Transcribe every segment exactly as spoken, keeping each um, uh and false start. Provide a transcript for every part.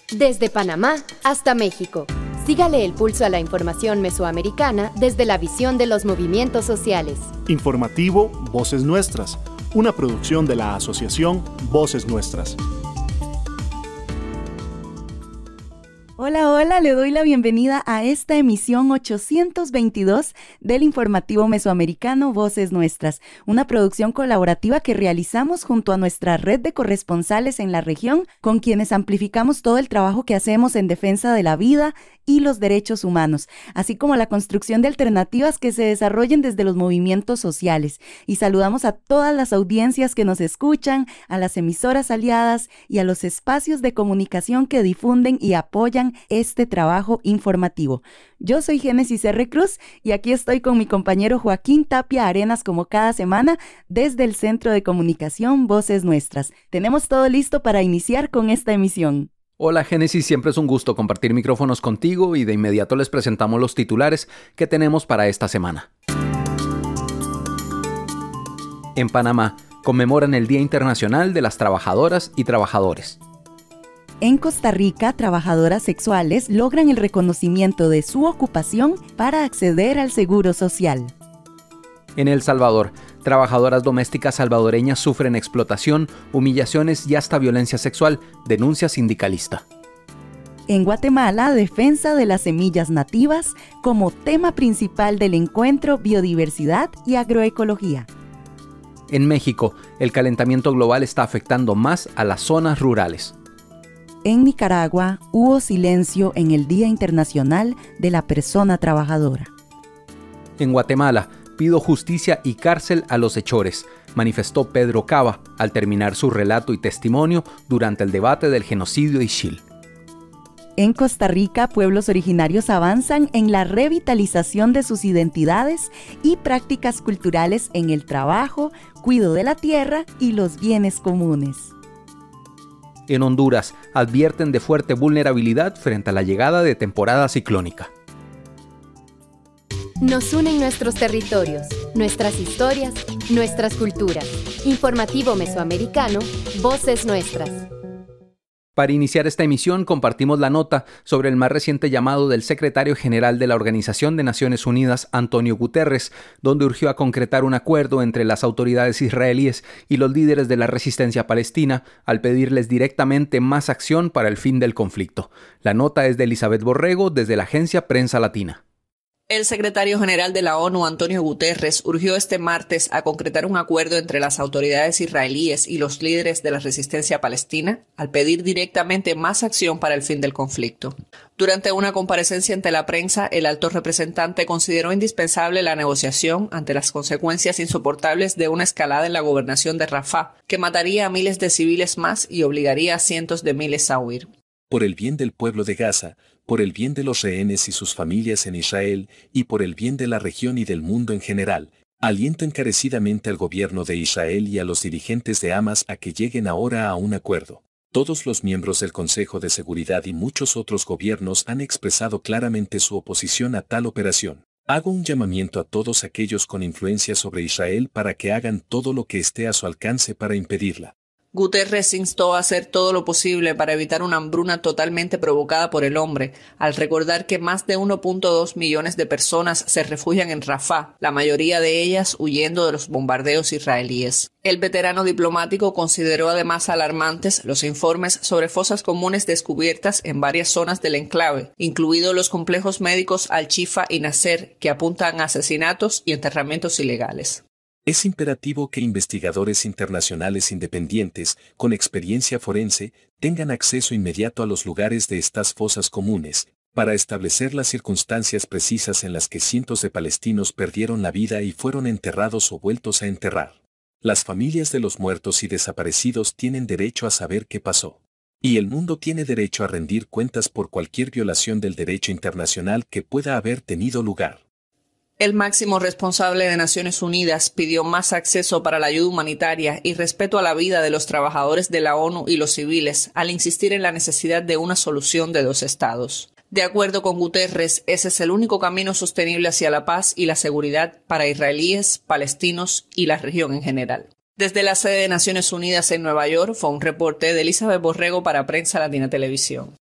Desde Panamá hasta México. Sígale el pulso a la información mesoamericana desde la visión de los movimientos sociales. Informativo Voces Nuestras, una producción de la Asociación Voces Nuestras. Hola, hola, le doy la bienvenida a esta emisión ochocientos veintidós del informativo mesoamericano Voces Nuestras, una producción colaborativa que realizamos junto a nuestra red de corresponsales en la región, con quienes amplificamos todo el trabajo que hacemos en defensa de la vida y los derechos humanos, así como la construcción de alternativas que se desarrollen desde los movimientos sociales. Y saludamos a todas las audiencias que nos escuchan, a las emisoras aliadas y a los espacios de comunicación que difunden y apoyan este trabajo informativo. Yo soy Génesis R. Cruz y aquí estoy con mi compañero Joaquín Tapia Arenas como cada semana desde el Centro de Comunicación Voces Nuestras. Tenemos todo listo para iniciar con esta emisión. Hola Génesis, siempre es un gusto compartir micrófonos contigo y de inmediato les presentamos los titulares que tenemos para esta semana. En Panamá, conmemoran el Día Internacional de las Trabajadoras y Trabajadores. En Costa Rica, trabajadoras sexuales logran el reconocimiento de su ocupación para acceder al seguro social. En El Salvador, trabajadoras domésticas salvadoreñas sufren explotación, humillaciones y hasta violencia sexual, denuncia sindicalista. En Guatemala, defensa de las semillas nativas como tema principal del encuentro Biodiversidad y Agroecología. En México, el calentamiento global está afectando más a las zonas rurales. En Nicaragua, hubo silencio en el Día Internacional de la Persona Trabajadora. En Guatemala, pido justicia y cárcel a los hechores, manifestó Pedro Cava al terminar su relato y testimonio durante el debate del genocidio Ixil. En Costa Rica, pueblos originarios avanzan en la revitalización de sus identidades y prácticas culturales en el trabajo, cuidado de la tierra y los bienes comunes. En Honduras, advierten de fuerte vulnerabilidad frente a la llegada de temporada ciclónica. Nos unen nuestros territorios, nuestras historias, nuestras culturas. Informativo Mesoamericano, Voces Nuestras. Para iniciar esta emisión, compartimos la nota sobre el más reciente llamado del secretario general de la Organización de Naciones Unidas, Antonio Guterres, donde urgió a concretar un acuerdo entre las autoridades israelíes y los líderes de la resistencia palestina al pedirles directamente más acción para el fin del conflicto. La nota es de Elizabeth Borrego desde la agencia Prensa Latina. El secretario general de la ONU, Antonio Guterres, urgió este martes a concretar un acuerdo entre las autoridades israelíes y los líderes de la resistencia palestina al pedir directamente más acción para el fin del conflicto. Durante una comparecencia ante la prensa, el alto representante consideró indispensable la negociación ante las consecuencias insoportables de una escalada en la gobernación de Rafah, que mataría a miles de civiles más y obligaría a cientos de miles a huir. Por el bien del pueblo de Gaza, por el bien de los rehenes y sus familias en Israel, y por el bien de la región y del mundo en general, aliento encarecidamente al gobierno de Israel y a los dirigentes de Hamas a que lleguen ahora a un acuerdo. Todos los miembros del Consejo de Seguridad y muchos otros gobiernos han expresado claramente su oposición a tal operación. Hago un llamamiento a todos aquellos con influencia sobre Israel para que hagan todo lo que esté a su alcance para impedirla. Guterres instó a hacer todo lo posible para evitar una hambruna totalmente provocada por el hombre, al recordar que más de uno punto dos millones de personas se refugian en Rafah, la mayoría de ellas huyendo de los bombardeos israelíes. El veterano diplomático consideró además alarmantes los informes sobre fosas comunes descubiertas en varias zonas del enclave, incluidos los complejos médicos Al-Shifa y Nasser, que apuntan a asesinatos y enterramientos ilegales. Es imperativo que investigadores internacionales independientes, con experiencia forense, tengan acceso inmediato a los lugares de estas fosas comunes, para establecer las circunstancias precisas en las que cientos de palestinos perdieron la vida y fueron enterrados o vueltos a enterrar. Las familias de los muertos y desaparecidos tienen derecho a saber qué pasó. Y el mundo tiene derecho a rendir cuentas por cualquier violación del derecho internacional que pueda haber tenido lugar. El máximo responsable de Naciones Unidas pidió más acceso para la ayuda humanitaria y respeto a la vida de los trabajadores de la ONU y los civiles, al insistir en la necesidad de una solución de dos estados. De acuerdo con Guterres, ese es el único camino sostenible hacia la paz y la seguridad para israelíes, palestinos y la región en general. Desde la sede de Naciones Unidas en Nueva York, fue un reporte de Elizabeth Borrego para Prensa Latina Televisión.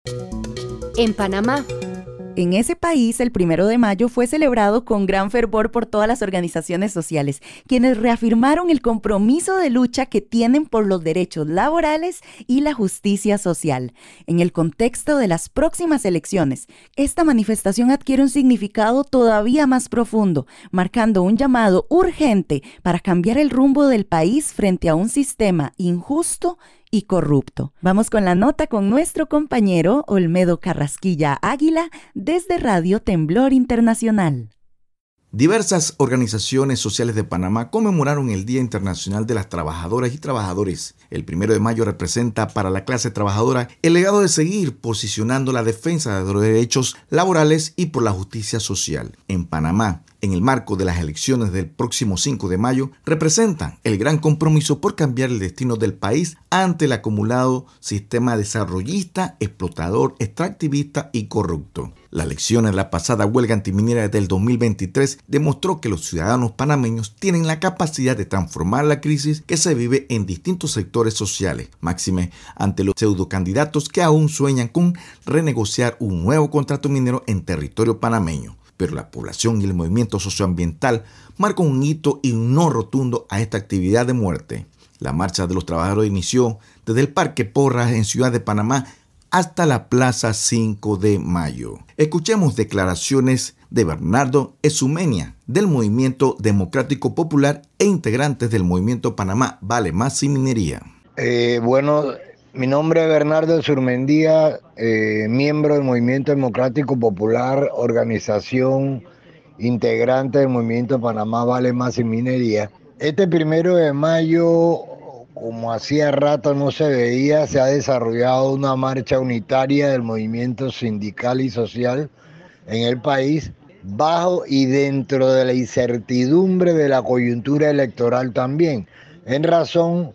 En Panamá. En ese país, el primero de mayo fue celebrado con gran fervor por todas las organizaciones sociales, quienes reafirmaron el compromiso de lucha que tienen por los derechos laborales y la justicia social. En el contexto de las próximas elecciones, esta manifestación adquiere un significado todavía más profundo, marcando un llamado urgente para cambiar el rumbo del país frente a un sistema injusto y corrupto. Vamos con la nota con nuestro compañero Olmedo Carrasquilla Águila desde Radio Temblor Internacional. Diversas organizaciones sociales de Panamá conmemoraron el Día Internacional de las Trabajadoras y Trabajadores. El primero de mayo representa para la clase trabajadora el legado de seguir posicionando la defensa de los derechos laborales y por la justicia social. En Panamá, en el marco de las elecciones del próximo cinco de mayo, representan el gran compromiso por cambiar el destino del país ante el acumulado sistema desarrollista, explotador, extractivista y corrupto. La elección en la pasada huelga antiminera del dos mil veintitrés demostró que los ciudadanos panameños tienen la capacidad de transformar la crisis que se vive en distintos sectores sociales, máxime ante los pseudocandidatos que aún sueñan con renegociar un nuevo contrato minero en territorio panameño. Pero la población y el movimiento socioambiental marcan un hito y un no rotundo a esta actividad de muerte. La marcha de los trabajadores inició desde el Parque Porras en Ciudad de Panamá hasta la Plaza cinco de mayo. Escuchemos declaraciones de Bernardo Ezumenia, del Movimiento Democrático Popular e integrantes del Movimiento Panamá Vale Más Sin Minería. Eh, bueno, mi nombre es Bernardo Ezumendía, eh, miembro del Movimiento Democrático Popular, organización integrante del Movimiento Panamá Vale Más Sin Minería. Este primero de mayo, como hacía rato no se veía, se ha desarrollado una marcha unitaria del movimiento sindical y social en el país, bajo y dentro de la incertidumbre de la coyuntura electoral también, en razón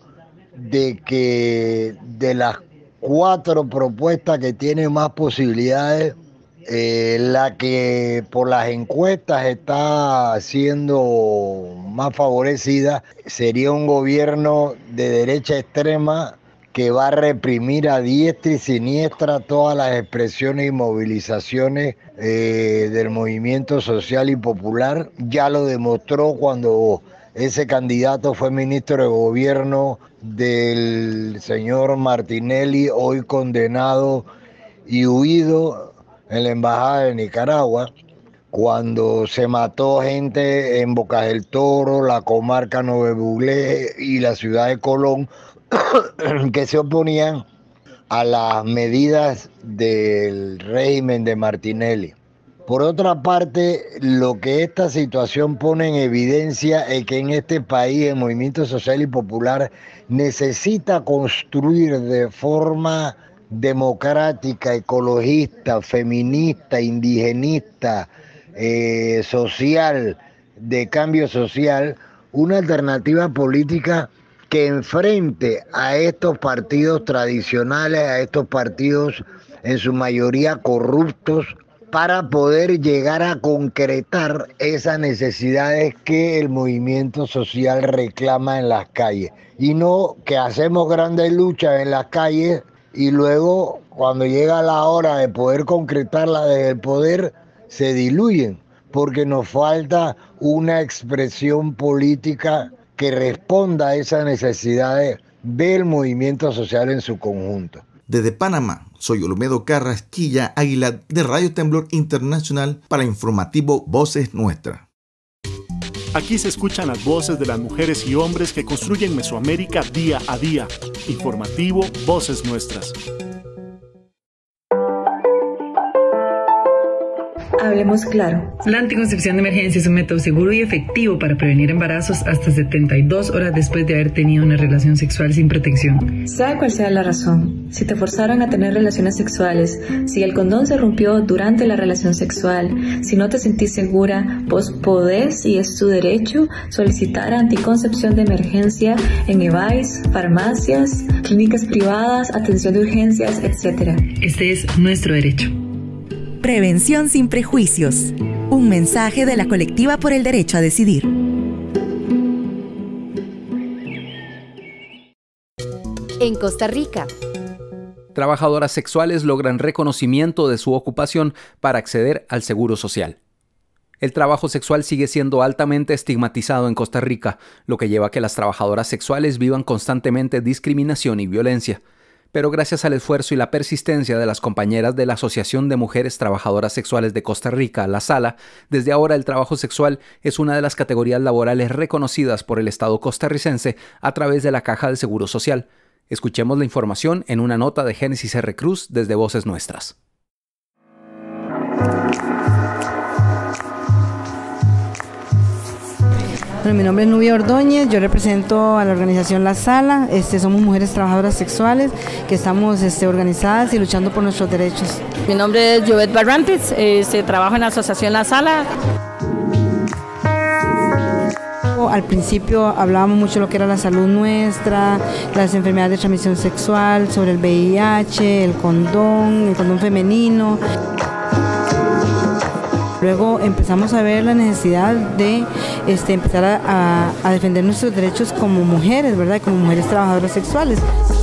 de que de las cuatro propuestas que tienen más posibilidades, eh, la que por las encuestas está siendo más favorecida sería un gobierno de derecha extrema que va a reprimir a diestra y siniestra todas las expresiones y movilizaciones eh, del movimiento social y popular. Ya lo demostró cuando ese candidato fue ministro de gobierno del señor Martinelli, hoy condenado y huido en la embajada de Nicaragua, cuando se mató gente en Bocas del Toro, la comarca Nueve Buglé y la ciudad de Colón, que se oponían a las medidas del régimen de Martinelli. Por otra parte, lo que esta situación pone en evidencia es que en este país el movimiento social y popular necesita construir de forma democrática, ecologista, feminista, indigenista, eh, social, de cambio social, una alternativa política que enfrente a estos partidos tradicionales, a estos partidos en su mayoría corruptos, para poder llegar a concretar esas necesidades que el movimiento social reclama en las calles. Y no que hacemos grandes luchas en las calles y luego, cuando llega la hora de poder concretarla desde el poder, se diluyen, porque nos falta una expresión política que responda a esas necesidades del movimiento social en su conjunto. Desde Panamá, soy Olmedo Carrasquilla Águila de Radio Temblor Internacional para Informativo Voces Nuestras. Aquí se escuchan las voces de las mujeres y hombres que construyen Mesoamérica día a día. Informativo Voces Nuestras. Hablemos claro. La anticoncepción de emergencia es un método seguro y efectivo para prevenir embarazos hasta setenta y dos horas después de haber tenido una relación sexual sin protección. Sea cual sea la razón, si te forzaron a tener relaciones sexuales, si el condón se rompió durante la relación sexual, si no te sentís segura, vos podés, y es tu derecho, solicitar anticoncepción de emergencia en E V A I S, farmacias, clínicas privadas, atención de urgencias, etcétera. Este es nuestro derecho. Prevención sin prejuicios. Un mensaje de la Colectiva por el Derecho a Decidir. En Costa Rica. Trabajadoras sexuales logran reconocimiento de su ocupación para acceder al seguro social. El trabajo sexual sigue siendo altamente estigmatizado en Costa Rica, lo que lleva a que las trabajadoras sexuales vivan constantemente discriminación y violencia. Pero gracias al esfuerzo y la persistencia de las compañeras de la Asociación de Mujeres Trabajadoras Sexuales de Costa Rica, la SALA, desde ahora el trabajo sexual es una de las categorías laborales reconocidas por el Estado costarricense a través de la Caja de Seguro Social. Escuchemos la información en una nota de Génesis R. Cruz desde Voces Nuestras. Bueno, mi nombre es Nubia Ordóñez, yo represento a la organización La Sala. Este, somos mujeres trabajadoras sexuales que estamos este, organizadas y luchando por nuestros derechos. Mi nombre es Jovet Barrantes, este, trabajo en la asociación La Sala. Al principio hablábamos mucho de lo que era la salud nuestra, las enfermedades de transmisión sexual, sobre el V I H, el condón, el condón femenino. Luego empezamos a ver la necesidad de este, empezar a, a, a defender nuestros derechos como mujeres, ¿verdad? Como mujeres trabajadoras sexuales.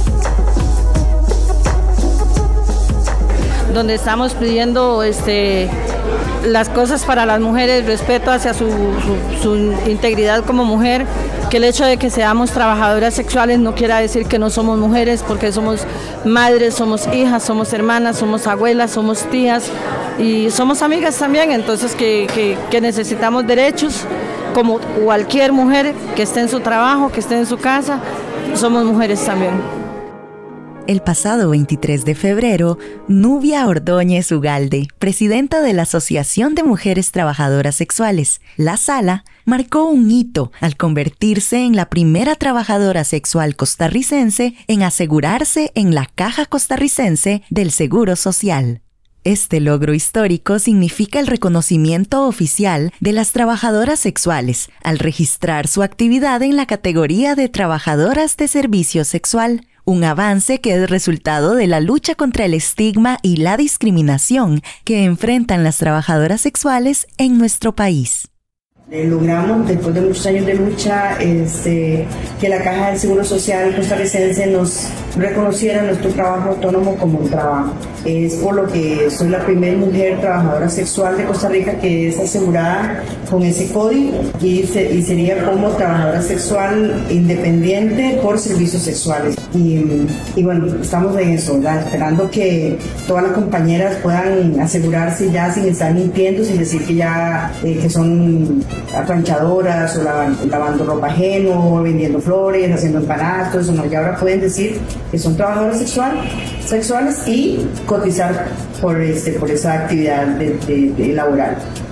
Donde estamos pidiendo este, las cosas para las mujeres, respeto hacia su, su, su integridad como mujer, que el hecho de que seamos trabajadoras sexuales no quiera decir que no somos mujeres, porque somos madres, somos hijas, somos hermanas, somos abuelas, somos tías y somos amigas también, entonces que, que, que necesitamos derechos como cualquier mujer que esté en su trabajo, que esté en su casa, somos mujeres también. El pasado veintitrés de febrero, Nubia Ordóñez Ugalde, presidenta de la Asociación de Mujeres Trabajadoras Sexuales, La Sala, marcó un hito al convertirse en la primera trabajadora sexual costarricense en asegurarse en la Caja Costarricense del Seguro Social. Este logro histórico significa el reconocimiento oficial de las trabajadoras sexuales al registrar su actividad en la categoría de trabajadoras de servicio sexual, un avance que es resultado de la lucha contra el estigma y la discriminación que enfrentan las trabajadoras sexuales en nuestro país. Logramos, después de muchos años de lucha, este, que la Caja del Seguro Social costarricense nos reconociera nuestro trabajo autónomo como un trabajo. Es por lo que soy la primera mujer trabajadora sexual de Costa Rica que es asegurada con ese código y, se, y sería como trabajadora sexual independiente por servicios sexuales. Y, y bueno, estamos en eso, ¿verdad? Esperando que todas las compañeras puedan asegurarse ya sin estar mintiendo, sin decir que ya eh, que son planchadoras o lavando, lavando ropa ajeno, vendiendo flores, haciendo empanadas, todo eso, no, ya ahora pueden decir que son trabajadoras sexual, sexuales y cotizar por, este, por esa actividad de, de, de laboral.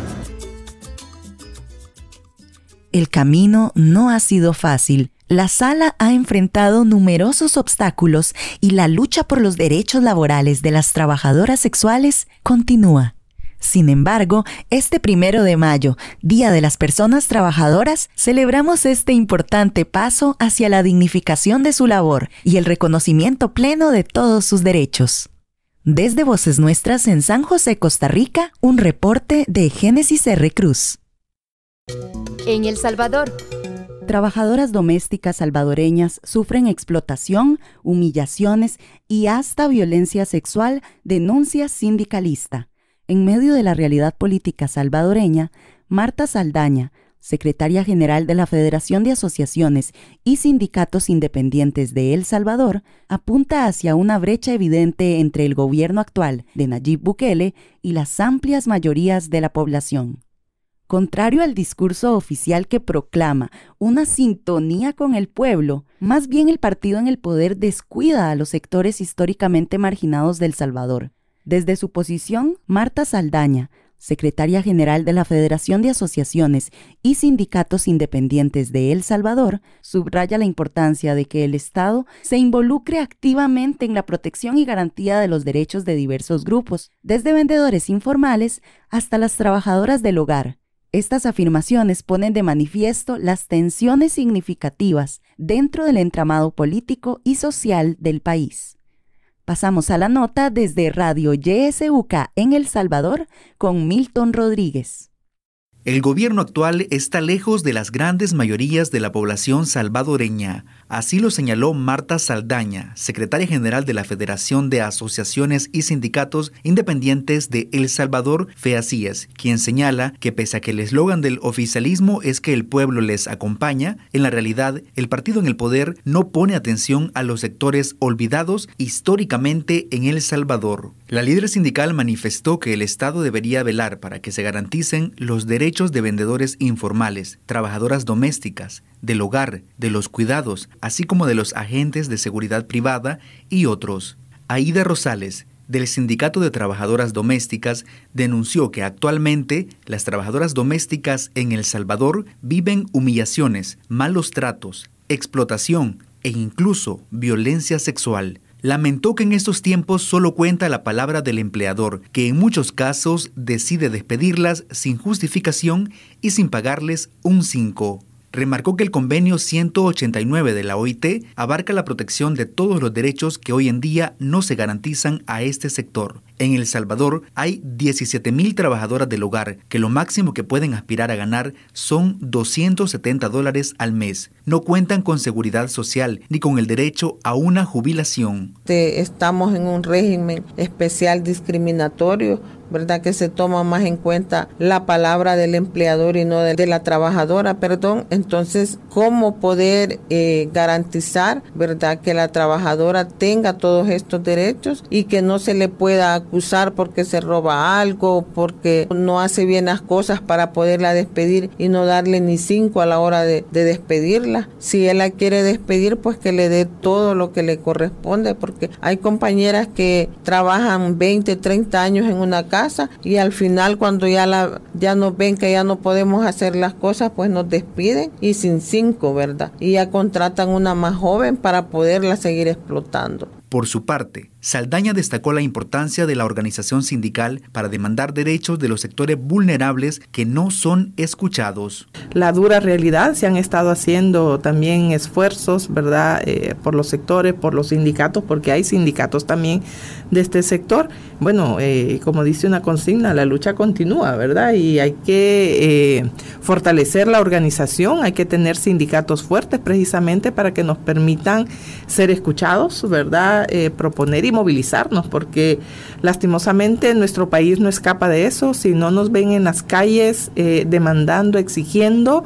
El camino no ha sido fácil. La Sala ha enfrentado numerosos obstáculos y la lucha por los derechos laborales de las trabajadoras sexuales continúa. Sin embargo, este primero de mayo, Día de las Personas Trabajadoras, celebramos este importante paso hacia la dignificación de su labor y el reconocimiento pleno de todos sus derechos. Desde Voces Nuestras en San José, Costa Rica, un reporte de Génesis R. Cruz. En El Salvador, trabajadoras domésticas salvadoreñas sufren explotación, humillaciones y hasta violencia sexual, denuncia sindicalista. En medio de la realidad política salvadoreña, Marta Saldaña, secretaria general de la Federación de Asociaciones y Sindicatos Independientes de El Salvador, apunta hacia una brecha evidente entre el gobierno actual de Nayib Bukele y las amplias mayorías de la población. Contrario al discurso oficial que proclama una sintonía con el pueblo, más bien el partido en el poder descuida a los sectores históricamente marginados de El Salvador. Desde su posición, Marta Saldaña, secretaria general de la Federación de Asociaciones y Sindicatos Independientes de El Salvador, subraya la importancia de que el Estado se involucre activamente en la protección y garantía de los derechos de diversos grupos, desde vendedores informales hasta las trabajadoras del hogar. Estas afirmaciones ponen de manifiesto las tensiones significativas dentro del entramado político y social del país. Pasamos a la nota desde Radio Y S U K en El Salvador con Milton Rodríguez. El gobierno actual está lejos de las grandes mayorías de la población salvadoreña. Así lo señaló Marta Saldaña, secretaria general de la Federación de Asociaciones y Sindicatos Independientes de El Salvador, FEACIES, quien señala que pese a que el eslogan del oficialismo es que el pueblo les acompaña, en la realidad el partido en el poder no pone atención a los sectores olvidados históricamente en El Salvador. La líder sindical manifestó que el Estado debería velar para que se garanticen los derechos de vendedores informales, trabajadoras domésticas, del hogar, de los cuidados, así como de los agentes de seguridad privada y otros. Aida Rosales, del Sindicato de Trabajadoras Domésticas, denunció que actualmente las trabajadoras domésticas en El Salvador viven humillaciones, malos tratos, explotación e incluso violencia sexual. Lamentó que en estos tiempos solo cuenta la palabra del empleador, que en muchos casos decide despedirlas sin justificación y sin pagarles un cinco. Remarcó que el convenio ciento ochenta y nueve de la O I T abarca la protección de todos los derechos que hoy en día no se garantizan a este sector. En El Salvador hay diecisiete mil trabajadoras del hogar que lo máximo que pueden aspirar a ganar son doscientos setenta dólares al mes. No cuentan con seguridad social ni con el derecho a una jubilación. Estamos en un régimen especial discriminatorio, ¿verdad? Que se toma más en cuenta la palabra del empleador y no de, de la trabajadora, perdón. Entonces, ¿cómo poder eh, garantizar, ¿verdad?, que la trabajadora tenga todos estos derechos y que no se le pueda acusar porque se roba algo, porque no hace bien las cosas para poderla despedir y no darle ni cinco a la hora de, de despedirla? Si él la quiere despedir, pues que le dé todo lo que le corresponde, porque hay compañeras que trabajan veinte, treinta años en una casa casa y al final cuando ya la ya nos ven que ya no podemos hacer las cosas, pues nos despiden y sin cinco, ¿verdad? Y ya contratan una más joven para poderla seguir explotando. Por su parte, Saldaña destacó la importancia de la organización sindical para demandar derechos de los sectores vulnerables que no son escuchados. La dura realidad, se han estado haciendo también esfuerzos, ¿verdad?, eh, por los sectores, por los sindicatos, porque hay sindicatos también de este sector. Bueno, eh, como dice una consigna, la lucha continúa, ¿verdad? Y hay que eh, fortalecer la organización, hay que tener sindicatos fuertes precisamente para que nos permitan ser escuchados, ¿verdad?, Eh, proponer y movilizarnos, porque lastimosamente nuestro país no escapa de eso. Si no nos ven en las calles eh, demandando, exigiendo,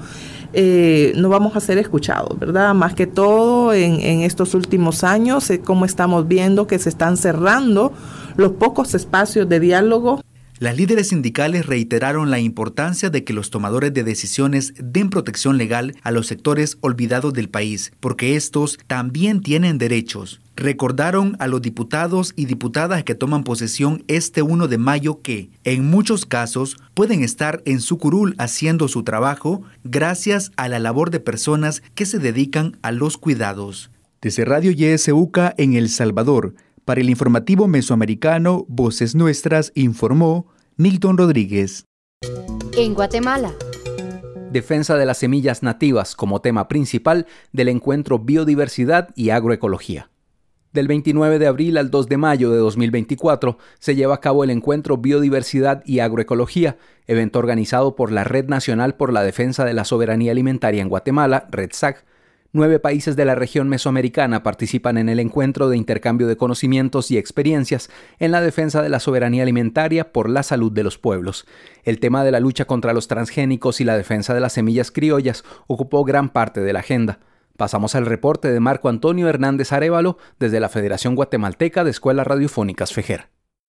eh, no vamos a ser escuchados, ¿verdad? Más que todo en, en estos últimos años, eh, como estamos viendo que se están cerrando los pocos espacios de diálogo. Las líderes sindicales reiteraron la importancia de que los tomadores de decisiones den protección legal a los sectores olvidados del país, porque estos también tienen derechos. Recordaron a los diputados y diputadas que toman posesión este primero de mayo que, en muchos casos, pueden estar en su curul haciendo su trabajo gracias a la labor de personas que se dedican a los cuidados. Desde Radio Y S U C A en El Salvador, para el informativo mesoamericano Voces Nuestras, informó Milton Rodríguez. En Guatemala. Defensa de las semillas nativas como tema principal del encuentro Biodiversidad y Agroecología. Del veintinueve de abril al dos de mayo de dos mil veinticuatro se lleva a cabo el encuentro Biodiversidad y Agroecología, evento organizado por la Red Nacional por la Defensa de la Soberanía Alimentaria en Guatemala, REDSAG. Nueve países de la región mesoamericana participan en el encuentro de intercambio de conocimientos y experiencias en la defensa de la soberanía alimentaria por la salud de los pueblos. El tema de la lucha contra los transgénicos y la defensa de las semillas criollas ocupó gran parte de la agenda. Pasamos al reporte de Marco Antonio Hernández Arévalo desde la Federación Guatemalteca de Escuelas Radiofónicas FEGER.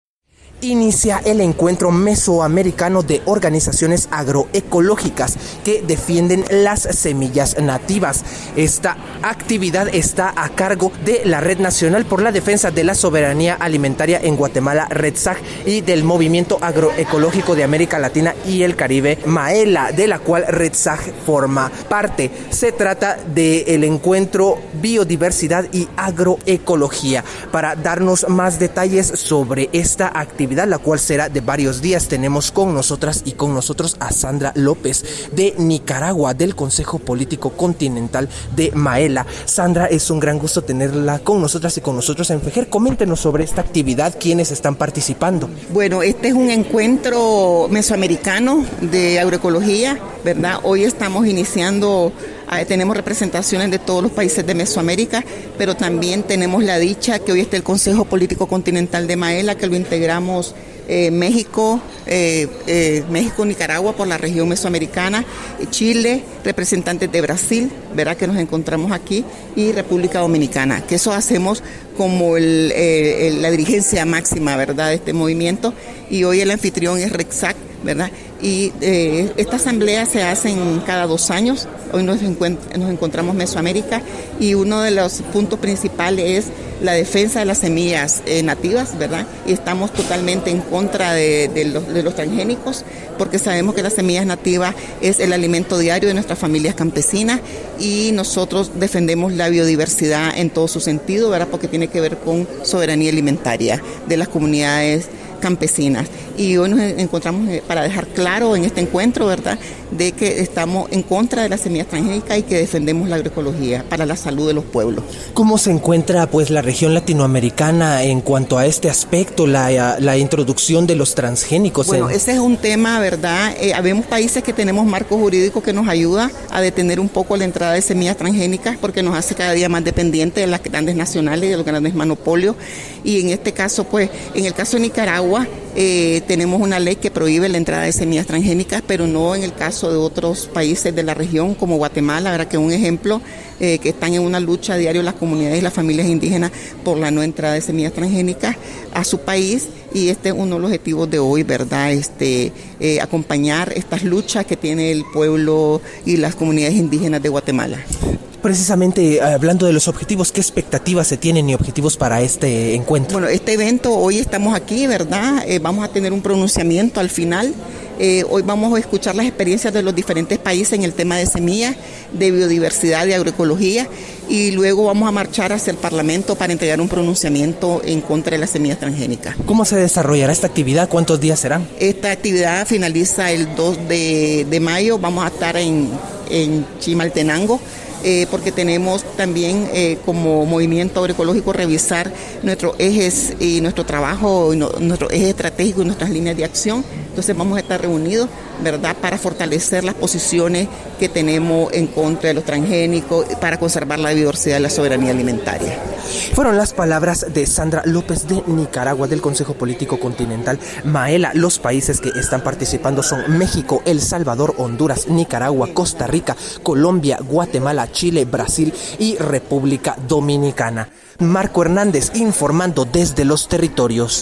Inicia el encuentro mesoamericano de organizaciones agroecológicas que defienden las semillas nativas. Esta actividad está a cargo de la Red Nacional por la Defensa de la Soberanía Alimentaria en Guatemala, REDSAG, y del Movimiento Agroecológico de América Latina y el Caribe, MAELA, de la cual REDSAG forma parte. Se trata del encuentro Biodiversidad y Agroecología. Para darnos más detalles sobre esta actividad, actividad, la cual será de varios días. Tenemos con nosotras y con nosotros a Sandra López de Nicaragua, del Consejo Político Continental de Maela. Sandra, es un gran gusto tenerla con nosotras y con nosotros en FEGER. Coméntenos sobre esta actividad, quiénes están participando. Bueno, este es un encuentro mesoamericano de agroecología, ¿verdad? Hoy estamos iniciando, eh, tenemos representaciones de todos los países de Mesoamérica, pero también tenemos la dicha que hoy está el Consejo Político Continental de Maela, que lo integramos eh, México, eh, eh, México, Nicaragua por la región mesoamericana, Chile, representantes de Brasil, ¿verdad? Que nos encontramos aquí, y República Dominicana, que eso hacemos como el, eh, el, la dirigencia máxima, ¿verdad?, de este movimiento, y hoy el anfitrión es RECSAC, ¿verdad? Y eh, esta asamblea se hace cada dos años. Hoy nos, encuent- nos encontramos Mesoamérica, y uno de los puntos principales es la defensa de las semillas eh, nativas, ¿verdad? Y estamos totalmente en contra de, de, los, de los transgénicos, porque sabemos que las semillas nativas es el alimento diario de nuestras familias campesinas, y nosotros defendemos la biodiversidad en todo su sentido, ¿verdad? Porque tiene que ver con soberanía alimentaria de las comunidades campesinas. Y hoy nos encontramos para dejar claro en este encuentro, ¿verdad?, de que estamos en contra de las semillas transgénicas y que defendemos la agroecología para la salud de los pueblos. ¿Cómo se encuentra pues la región latinoamericana en cuanto a este aspecto, la, la introducción de los transgénicos? Bueno, en... ese es un tema, ¿verdad? Eh, habemos países que tenemos marcos jurídicos que nos ayuda a detener un poco la entrada de semillas transgénicas, porque nos hace cada día más dependientes de las grandes nacionales y de los grandes monopolios. Y en este caso, pues, en el caso de Nicaragua, eh, tenemos una ley que prohíbe la entrada de semillas transgénicas, pero no en el caso de otros países de la región, como Guatemala, ¿verdad?, que es un ejemplo, eh, que están en una lucha diaria las comunidades y las familias indígenas por la no entrada de semillas transgénicas a su país, y este es uno de los objetivos de hoy, ¿verdad?, este, eh, acompañar estas luchas que tiene el pueblo y las comunidades indígenas de Guatemala. Precisamente hablando de los objetivos, ¿qué expectativas se tienen y objetivos para este encuentro? Bueno, este evento, hoy estamos aquí, ¿verdad? Eh, vamos a tener un pronunciamiento al final. Eh, hoy vamos a escuchar las experiencias de los diferentes países en el tema de semillas, de biodiversidad, de agroecología, y luego vamos a marchar hacia el Parlamento para entregar un pronunciamiento en contra de las semillas transgénicas. ¿Cómo se desarrollará esta actividad? ¿Cuántos días serán? Esta actividad finaliza el dos de mayo, vamos a estar en, en Chimaltenango, Eh, porque tenemos también eh, como movimiento agroecológico revisar nuestros ejes y nuestro trabajo, y no, nuestro eje estratégico y nuestras líneas de acción. Entonces vamos a estar reunidos, ¿verdad?, para fortalecer las posiciones que tenemos en contra de los transgénicos, para conservar la biodiversidad y la soberanía alimentaria. Fueron las palabras de Sandra López de Nicaragua, del Consejo Político Continental Maela. Los países que están participando son México, El Salvador, Honduras, Nicaragua, Costa Rica, Colombia, Guatemala, Chile, Brasil y República Dominicana. Marco Hernández informando desde los territorios.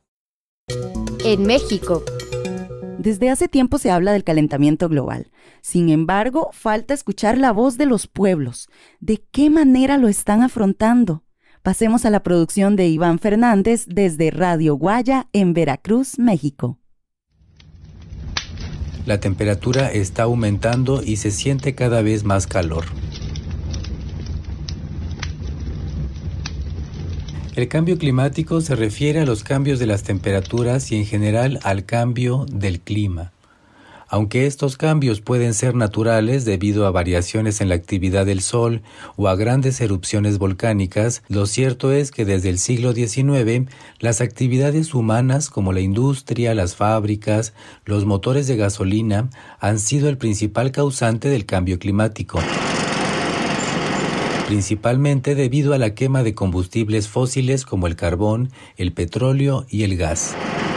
En México. Desde hace tiempo se habla del calentamiento global. Sin embargo, falta escuchar la voz de los pueblos. ¿De qué manera lo están afrontando? Pasemos a la producción de Iván Fernández desde Radio Guaya en Veracruz, México. La temperatura está aumentando y se siente cada vez más calor. El cambio climático se refiere a los cambios de las temperaturas y en general al cambio del clima. Aunque estos cambios pueden ser naturales debido a variaciones en la actividad del Sol o a grandes erupciones volcánicas, lo cierto es que desde el siglo diecinueve las actividades humanas como la industria, las fábricas, los motores de gasolina han sido el principal causante del cambio climático, principalmente debido a la quema de combustibles fósiles como el carbón, el petróleo y el gas.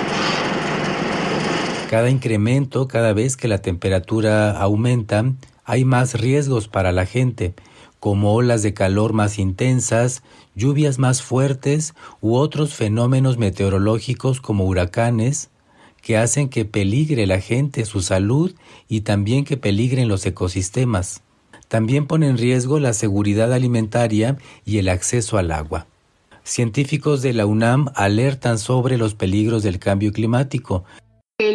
Cada incremento, cada vez que la temperatura aumenta, hay más riesgos para la gente, como olas de calor más intensas, lluvias más fuertes u otros fenómenos meteorológicos como huracanes, que hacen que peligre la gente, su salud y también que peligren los ecosistemas. También pone en riesgo la seguridad alimentaria y el acceso al agua. Científicos de la UNAM alertan sobre los peligros del cambio climático. El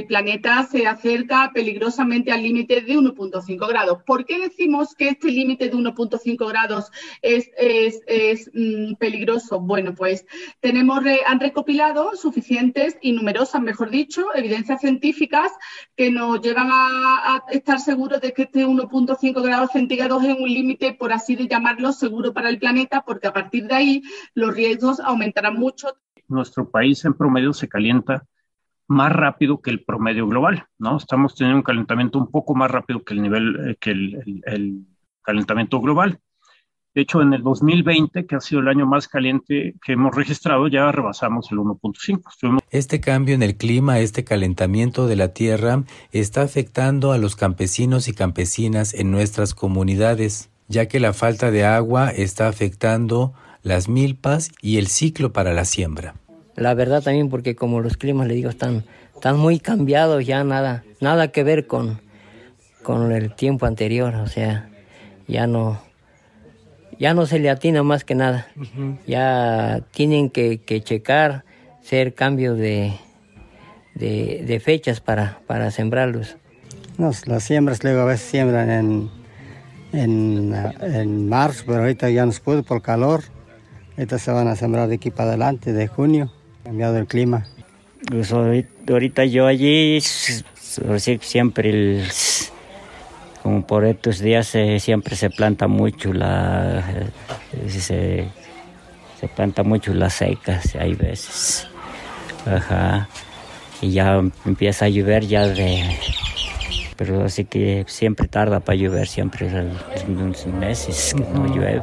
el planeta se acerca peligrosamente al límite de uno punto cinco grados. ¿Por qué decimos que este límite de uno punto cinco grados es, es, es mm, peligroso? Bueno, pues tenemos, han recopilado suficientes y numerosas, mejor dicho, evidencias científicas que nos llevan a, a estar seguros de que este uno punto cinco grados centígrados es un límite, por así de llamarlo, seguro para el planeta, porque a partir de ahí los riesgos aumentarán mucho. Nuestro país en promedio se calienta más rápido que el promedio global, ¿no? Estamos teniendo un calentamiento un poco más rápido que el nivel, eh, que el, el, el calentamiento global. De hecho, en el dos mil veinte, que ha sido el año más caliente que hemos registrado, ya rebasamos el uno punto cinco. Estuvimos... Este cambio en el clima, este calentamiento de la tierra, está afectando a los campesinos y campesinas en nuestras comunidades, ya que la falta de agua está afectando las milpas y el ciclo para la siembra. La verdad también, porque como los climas, le digo, están, están muy cambiados, ya nada, nada que ver con, con el tiempo anterior, o sea, ya no, ya no se le atina más que nada. Uh-huh. Ya tienen que, que checar, hacer cambios de, de, de fechas para, para sembrarlos. No, las siembras luego a veces siembran en, en, en marzo, pero ahorita ya no se puede por calor. Ahorita se van a sembrar de aquí para adelante, de junio. Cambiado el clima. Pues ahorita yo allí siempre, el, como por estos días se, siempre se planta mucho la, se, se planta mucho las secas, hay veces, ajá, y ya empieza a llover ya de, pero así que siempre tarda para llover, siempre unos meses que no llueve.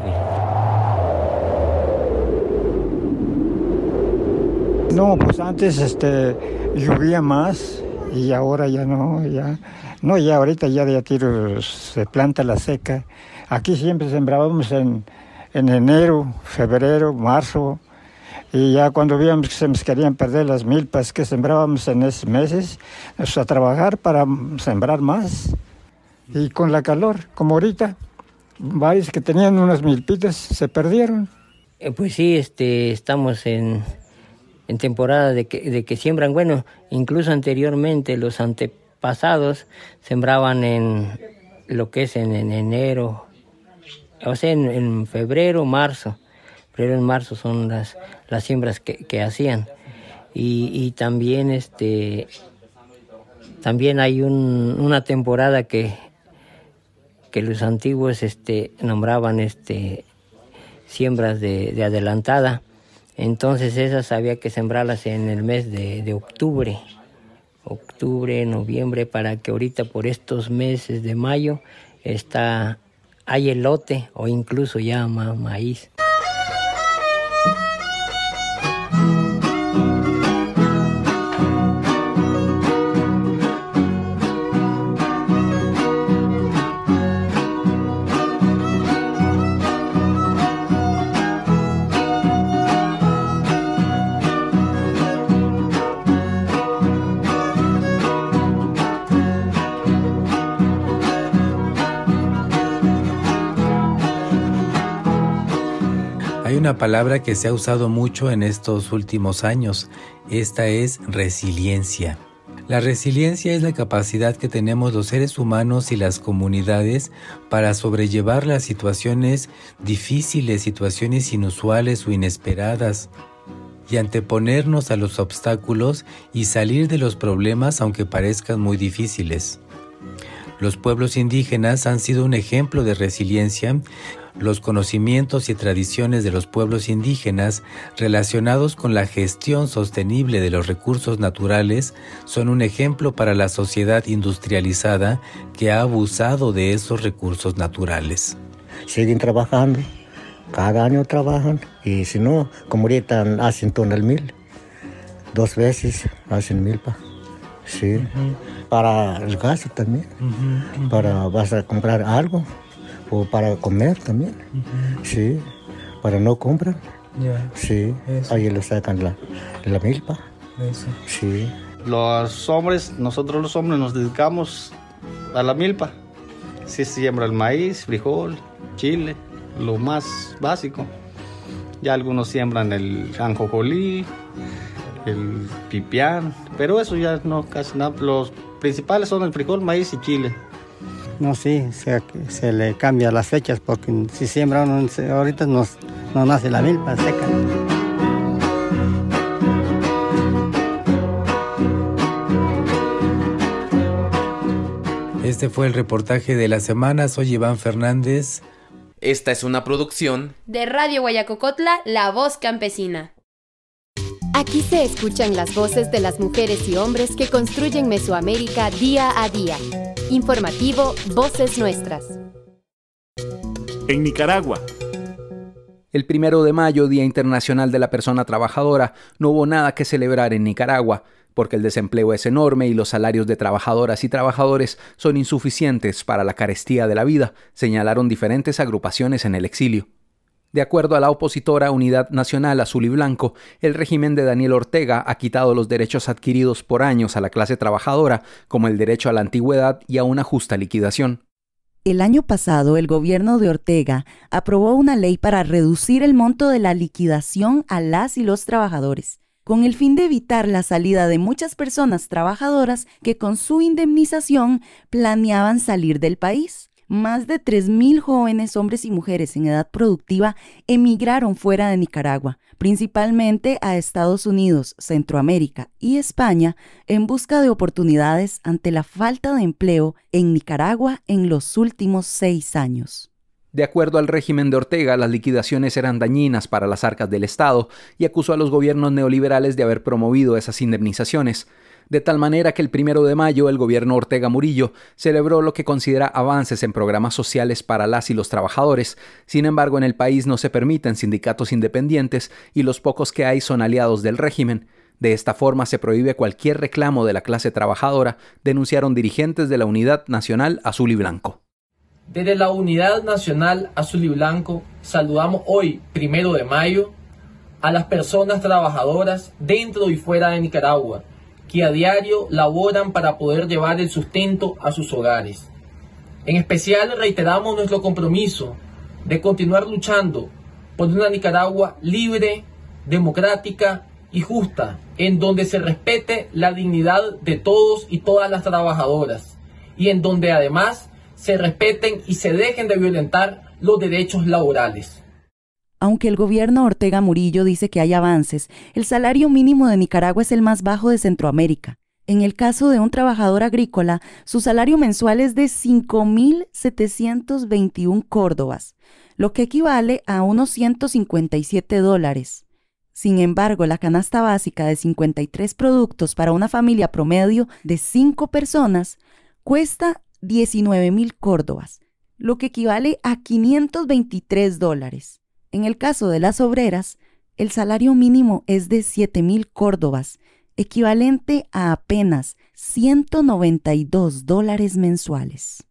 No, pues antes este, llovía más y ahora ya no, ya no, ya ahorita ya de tiro se planta la seca. Aquí siempre sembrábamos en, en enero, febrero, marzo, y ya cuando víamos que se nos querían perder las milpas que sembrábamos en esos meses, pues a trabajar para sembrar más. Y con la calor, como ahorita, varios que tenían unas milpitas se perdieron. Eh, pues sí, este, estamos en... en temporada de que, de que siembran, bueno, incluso anteriormente los antepasados sembraban en lo que es en, en enero, o sea, en, en febrero, marzo, febrero en marzo son las, las siembras que, que hacían, y, y también este, también hay un, una temporada que, que los antiguos este, nombraban este, siembras de, de adelantada. Entonces esas había que sembrarlas en el mes de, de octubre, octubre, noviembre, para que ahorita por estos meses de mayo está, hay elote o incluso ya ma, maíz. Hay una palabra que se ha usado mucho en estos últimos años. Esta es resiliencia. La resiliencia es la capacidad que tenemos los seres humanos y las comunidades para sobrellevar las situaciones difíciles, situaciones inusuales o inesperadas, y anteponernos a los obstáculos y salir de los problemas aunque parezcan muy difíciles. Los pueblos indígenas han sido un ejemplo de resiliencia. Los conocimientos y tradiciones de los pueblos indígenas relacionados con la gestión sostenible de los recursos naturales son un ejemplo para la sociedad industrializada que ha abusado de esos recursos naturales. Siguen trabajando, cada año trabajan, y si no, como ahorita hacen tonel mil, dos veces hacen milpa, sí, uh-huh. Para el gasto también, uh-huh, uh-huh. Para vas a comprar algo. O para comer también, uh-huh. Sí, para no comprar, yeah. Sí, eso. Ahí le sacan la, la milpa, eso. Sí. Los hombres, nosotros los hombres nos dedicamos a la milpa, sí se siembra el maíz, frijol, chile, lo más básico, ya algunos siembran el ajonjolí, el pipián, pero eso ya no casi nada. Los principales son el frijol, maíz y chile. No, sí, se, se le cambia las fechas porque si siembra uno, ahorita no, no nace la milpa seca. Este fue el reportaje de la semana. Soy Iván Fernández. Esta es una producción de Radio Guayacocotla, La Voz Campesina. Aquí se escuchan las voces de las mujeres y hombres que construyen Mesoamérica día a día. Informativo Voces Nuestras. En Nicaragua. El primero de mayo, Día Internacional de la Persona Trabajadora, no hubo nada que celebrar en Nicaragua, porque el desempleo es enorme y los salarios de trabajadoras y trabajadores son insuficientes para la carestía de la vida, señalaron diferentes agrupaciones en el exilio. De acuerdo a la opositora Unidad Nacional Azul y Blanco, el régimen de Daniel Ortega ha quitado los derechos adquiridos por años a la clase trabajadora, como el derecho a la antigüedad y a una justa liquidación. El año pasado, el gobierno de Ortega aprobó una ley para reducir el monto de la liquidación a las y los trabajadores, con el fin de evitar la salida de muchas personas trabajadoras que con su indemnización planeaban salir del país. Más de tres mil jóvenes, hombres y mujeres en edad productiva emigraron fuera de Nicaragua, principalmente a Estados Unidos, Centroamérica y España, en busca de oportunidades ante la falta de empleo en Nicaragua en los últimos seis años. De acuerdo al régimen de Ortega, las liquidaciones eran dañinas para las arcas del Estado y acusó a los gobiernos neoliberales de haber promovido esas indemnizaciones. De tal manera que el primero de mayo el gobierno Ortega Murillo celebró lo que considera avances en programas sociales para las y los trabajadores. Sin embargo, en el país no se permiten sindicatos independientes y los pocos que hay son aliados del régimen. De esta forma se prohíbe cualquier reclamo de la clase trabajadora, denunciaron dirigentes de la Unidad Nacional Azul y Blanco. Desde la Unidad Nacional Azul y Blanco saludamos hoy, primero de mayo, a las personas trabajadoras dentro y fuera de Nicaragua, que a diario laboran para poder llevar el sustento a sus hogares. En especial reiteramos nuestro compromiso de continuar luchando por una Nicaragua libre, democrática y justa, en donde se respete la dignidad de todos y todas las trabajadoras, y en donde además se respeten y se dejen de violentar los derechos laborales. Aunque el gobierno Ortega Murillo dice que hay avances, el salario mínimo de Nicaragua es el más bajo de Centroamérica. En el caso de un trabajador agrícola, su salario mensual es de cinco mil setecientos veintiún córdobas, lo que equivale a unos ciento cincuenta y siete dólares. Sin embargo, la canasta básica de cincuenta y tres productos para una familia promedio de cinco personas cuesta diecinueve mil córdobas, lo que equivale a quinientos veintitrés dólares. En el caso de las obreras, el salario mínimo es de siete mil córdobas, equivalente a apenas ciento noventa y dos dólares mensuales.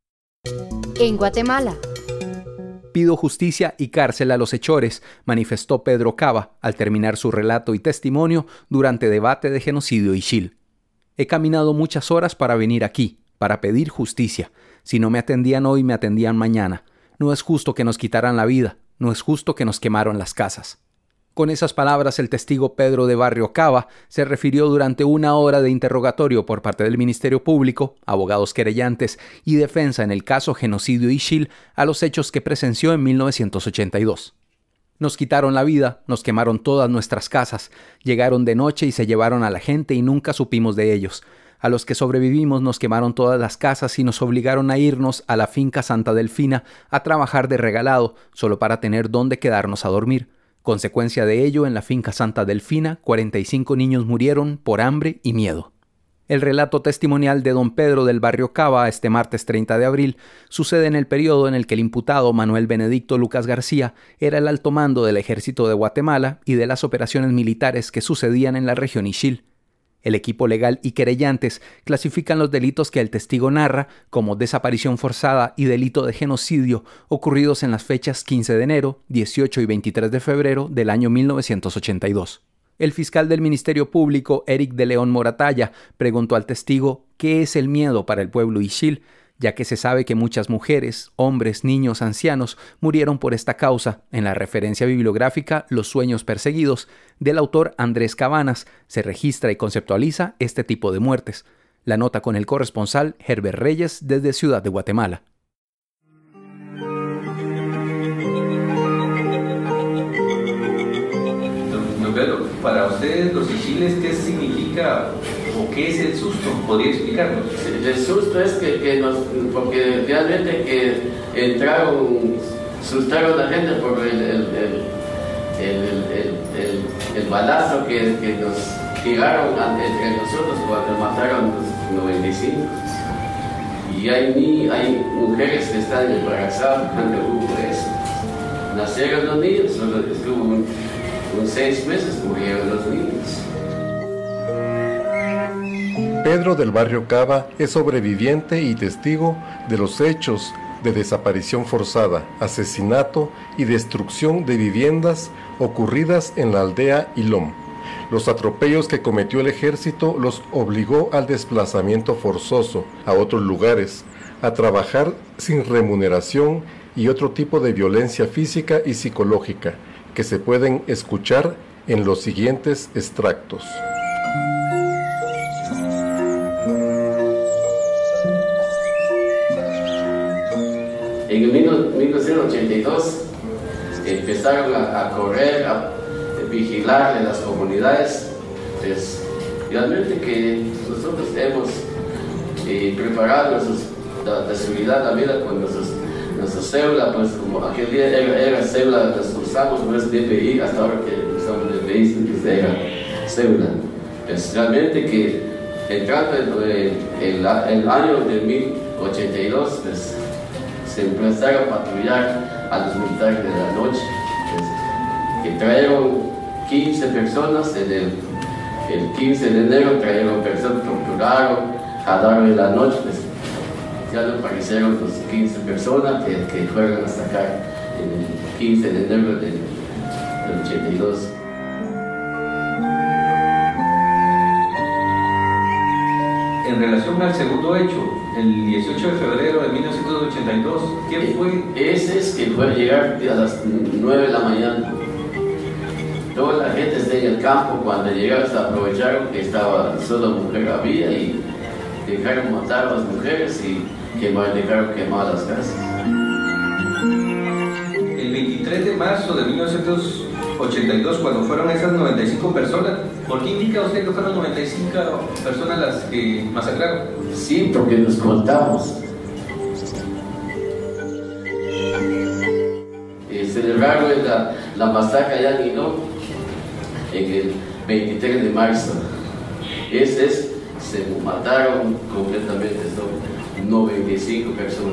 En Guatemala. Pido justicia y cárcel a los hechores, manifestó Pedro Cava al terminar su relato y testimonio durante debate de genocidio Ixil. He caminado muchas horas para venir aquí, para pedir justicia. Si no me atendían hoy, me atendían mañana. No es justo que nos quitaran la vida. No es justo que nos quemaron las casas. Con esas palabras, el testigo Pedro de Barrio Cava se refirió durante una hora de interrogatorio por parte del Ministerio Público, abogados querellantes y defensa en el caso genocidio Ixil a los hechos que presenció en mil novecientos ochenta y dos. Nos quitaron la vida, nos quemaron todas nuestras casas, llegaron de noche y se llevaron a la gente y nunca supimos de ellos. A los que sobrevivimos nos quemaron todas las casas y nos obligaron a irnos a la finca Santa Delfina a trabajar de regalado, solo para tener dónde quedarnos a dormir. Consecuencia de ello, en la finca Santa Delfina, cuarenta y cinco niños murieron por hambre y miedo. El relato testimonial de don Pedro del Barrio Cava este martes treinta de abril sucede en el periodo en el que el imputado Manuel Benedicto Lucas García era el alto mando del Ejército de Guatemala y de las operaciones militares que sucedían en la región Ixil. El equipo legal y querellantes clasifican los delitos que el testigo narra como desaparición forzada y delito de genocidio ocurridos en las fechas quince de enero, dieciocho y veintitrés de febrero del año mil novecientos ochenta y dos. El fiscal del Ministerio Público, Eric de León Moratalla, preguntó al testigo qué es el miedo para el pueblo Ixil, ya que se sabe que muchas mujeres, hombres, niños, ancianos murieron por esta causa. En la referencia bibliográfica Los sueños perseguidos, del autor Andrés Cabanas, se registra y conceptualiza este tipo de muertes. La nota con el corresponsal Herbert Reyes desde Ciudad de Guatemala. Don Pedro, para ustedes los siciles, ¿qué significa o qué es el susto? ¿Podría explicarnos? El susto es que, que nos, porque realmente que entraron, sustaron a la gente por el, el, el, el, el, el, el balazo que, que nos tiraron entre nosotros cuando mataron los noventa y cinco. Y hay, ni, hay mujeres que están embarazadas cuando hubo eso. Nacieron los niños, solo estuvo un, un seis meses, murieron los niños. Pedro del Barrio Cava es sobreviviente y testigo de los hechos de desaparición forzada, asesinato y destrucción de viviendas ocurridas en la aldea Ilom. Los atropellos que cometió el ejército los obligó al desplazamiento forzoso a otros lugares, a trabajar sin remuneración y otro tipo de violencia física y psicológica que se pueden escuchar en los siguientes extractos. En mil novecientos ochenta y dos empezaron a, a correr, a vigilar en las comunidades. Pues, realmente que nosotros hemos eh, preparado nuestros, la, la seguridad de la vida con nuestros, nuestra cédula, pues como aquel día era, era cédula, las usamos, no es D P I, hasta ahora que usamos D P I, que era cédula. Pues realmente que entrando en el, el, el año de mil novecientos ochenta y dos, pues, se empezaron a patrullar a los militares de la noche, pues, que trajeron quince personas, en el, el quince de enero trajeron personas, torturaron, jalaron en la noche, pues, ya no aparecieron los quince personas que, que fueron a sacar el quince de enero del, del ochenta y dos. En relación al segundo hecho, el dieciocho de febrero de mil novecientos ochenta y dos, ¿qué fue? Ese es que fue a llegar a las nueve de la mañana. Toda la gente está en el campo, cuando llegaron se aprovecharon que estaba solo mujer había y dejaron matar a las mujeres y quemar, dejaron quemar las casas. El veintitrés de marzo de mil novecientos ochenta y dos, cuando fueron esas noventa y cinco personas, ¿por qué indica usted que fueron noventa y cinco personas las que masacraron? Sí, porque nos contamos. Eh, celebraron la, la masacre allá en Ilom en el veintitrés de marzo. Ese es, se mataron completamente, son noventa y cinco personas.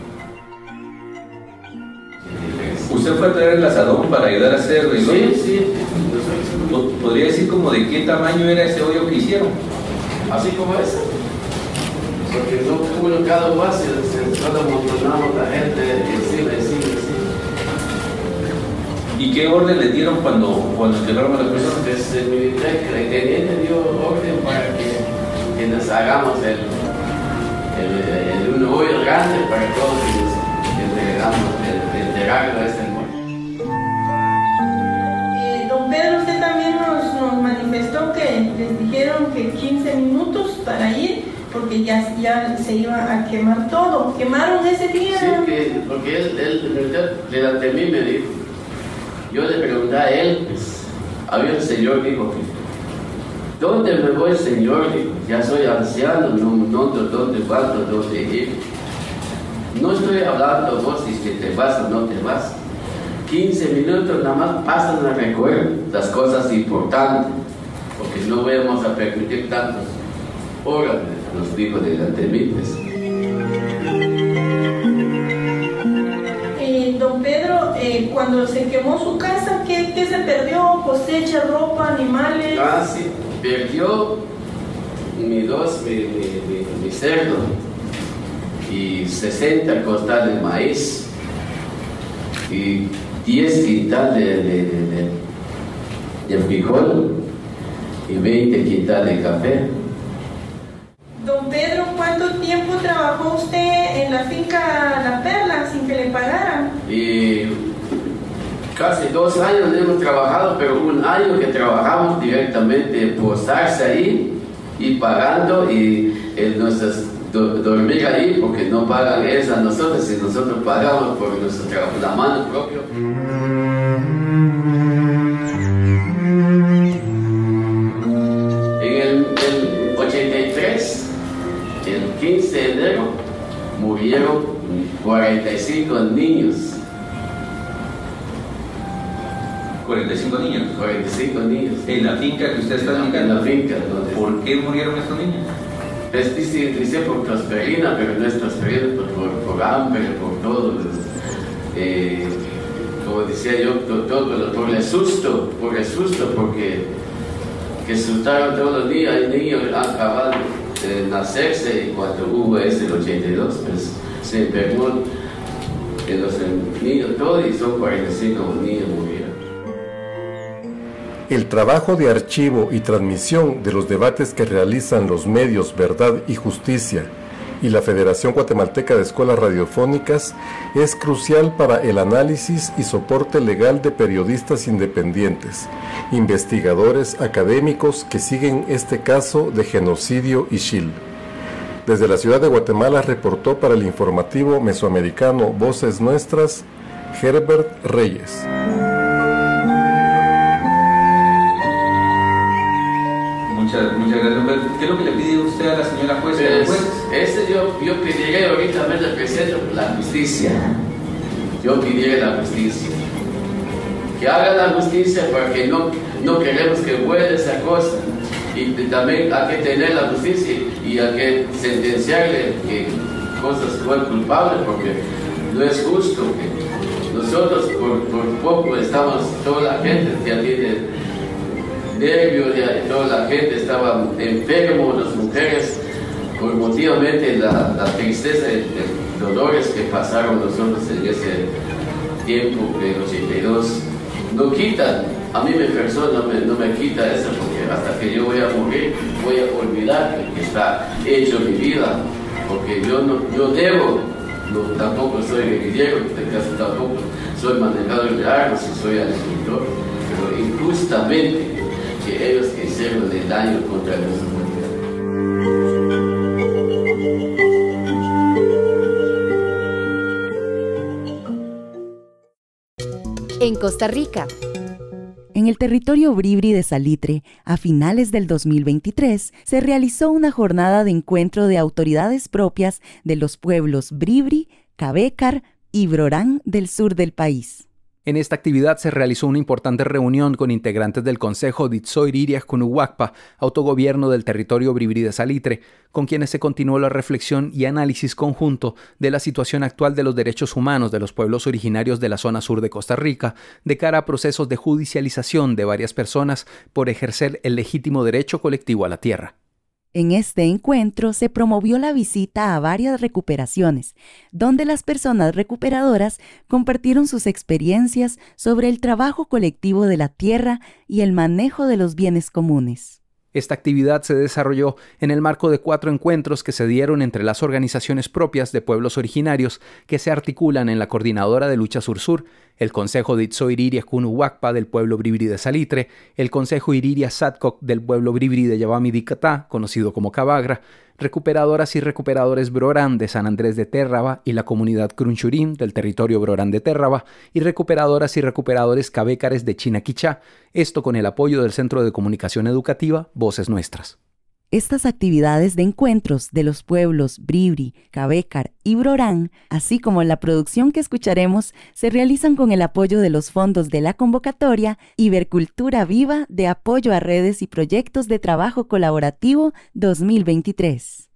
¿Usted fue a traer el asadón para ayudar a hacer el hoyo? Sí, sí. ¿Podría decir como de qué tamaño era ese hoyo que hicieron? Así como ese. Porque no hubo cada más, se solo amontonamos la gente encima, encima, encima. ¿Y qué orden le dieron cuando, cuando enterraron a las personas? Pues el militar, el teniente dio orden para que, que nos hagamos el, el, el, un hoyo grande para todos y nos entregamos, el, enterrarlo a este muerto. Eh, don Pedro, usted también nos, nos manifestó que les dijeron que quince minutos para ir, porque ya, ya se iba a quemar todo. ¿Quemaron ese día? Sí, que, porque él, él delante de mí me dijo. Yo le pregunté a él, pues, había un señor que dijo, ¿dónde me voy, señor? Dijo, ya soy anciano, no, no, ¿dónde vas, dónde ir? No estoy hablando vos si te vas o no te vas. quince minutos nada más pasan a recoger las cosas importantes, porque no vamos a permitir tantas horas, nos dijo delante de mí. Pues. Eh, don Pedro, eh, cuando se quemó su casa, ¿qué, qué se perdió? ¿Cosecha, ropa, animales? Ah, sí, perdió mi dos, mi, mi, mi, mi cerdo y sesenta costales de maíz y diez quintales de, de, de, de, de frijol y veinte quintales de café. Don Pedro, ¿cuánto tiempo trabajó usted en la finca La Perla sin que le pagaran? Y casi dos años hemos trabajado, pero un año que trabajamos directamente por estarse ahí y pagando y en nuestras do, dormir ahí porque no pagan eso a nosotros y nosotros pagamos por nuestro trabajo, la mano propia. En el, el ochenta y tres, el quince de enero, murieron cuarenta y cinco niños. cuarenta y cinco niños. cuarenta y cinco niños. ¿En la finca que usted está indicando? En la finca. ¿Por qué murieron estos niños? Es dice, dice por tosferina, pero no es tosferina, por, por, por hambre, por todo. Eh, como decía yo, todo, todo, por el susto, por el susto, porque que asustaron todos los días. Hay niños han acabado de nacerse y cuando hubo ese el ochenta y dos, pues se enfermó en los niños todos y son cuarenta y cinco niños murieron. El trabajo de archivo y transmisión de los debates que realizan los medios Verdad y Justicia y la Federación Guatemalteca de Escuelas Radiofónicas es crucial para el análisis y soporte legal de periodistas independientes, investigadores académicos que siguen este caso de genocidio ixil. Desde la ciudad de Guatemala reportó para el informativo mesoamericano Voces Nuestras, Herbert Reyes. Muchas, muchas gracias. ¿Qué es lo que le pide usted a la señora jueza? Pues, ese yo, yo pediría ahorita, me represento la justicia. Yo pediría la justicia. Que haga la justicia porque no, no queremos que vuelva esa cosa. Y también hay que tener la justicia y hay que sentenciarle que cosas fue culpable porque no es justo. Que nosotros por, por poco estamos, toda la gente ya tiene nervios, ya toda la gente estaba enfermo, las mujeres, por motivamente la, la tristeza y los dolores que pasaron nosotros en ese tiempo de ochenta y dos, no quitan, a mí mi persona no me, no me quita eso, porque hasta que yo voy a morir, voy a olvidar que está hecho mi vida, porque yo no yo debo, no, tampoco soy guerrillero, en caso tampoco soy manejador de armas y soy agricultor, pero injustamente que ellos hicieron el daño contra nuestra comunidad. En Costa Rica. En el territorio Bribri de Salitre, a finales del dos mil veintitrés, se realizó una jornada de encuentro de autoridades propias de los pueblos Bribri, Cabécar y Brorán del sur del país. En esta actividad se realizó una importante reunión con integrantes del Consejo de Itzoiririas Cunuhuacpa, autogobierno del territorio Bribri de Salitre, con quienes se continuó la reflexión y análisis conjunto de la situación actual de los derechos humanos de los pueblos originarios de la zona sur de Costa Rica, de cara a procesos de judicialización de varias personas por ejercer el legítimo derecho colectivo a la tierra. En este encuentro se promovió la visita a varias recuperaciones, donde las personas recuperadoras compartieron sus experiencias sobre el trabajo colectivo de la tierra y el manejo de los bienes comunes. Esta actividad se desarrolló en el marco de cuatro encuentros que se dieron entre las organizaciones propias de pueblos originarios que se articulan en la Coordinadora de Lucha Sur-Sur, el Consejo de Itzoiririas Cunuhuacpa del pueblo Bribri de Salitre, el Consejo Iriria Satcoc del pueblo Bribri de Yabamidicatá, conocido como Cabagra, recuperadoras y recuperadores Brorán de San Andrés de Térraba y la comunidad Crunchurín del territorio Brorán de Térraba, y recuperadoras y recuperadores cabécares de Chinaquichá, esto con el apoyo del Centro de Comunicación Educativa Voces Nuestras. Estas actividades de encuentros de los pueblos Bribri, Cabécar y Brorán, así como la producción que escucharemos, se realizan con el apoyo de los fondos de la convocatoria Ibercultura Viva de Apoyo a Redes y Proyectos de Trabajo Colaborativo dos mil veintitrés.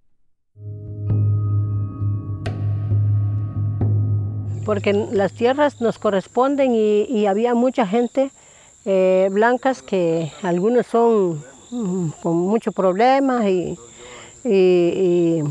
Porque las tierras nos corresponden y, y había mucha gente eh, blancas que algunos son con muchos problemas y, y, y,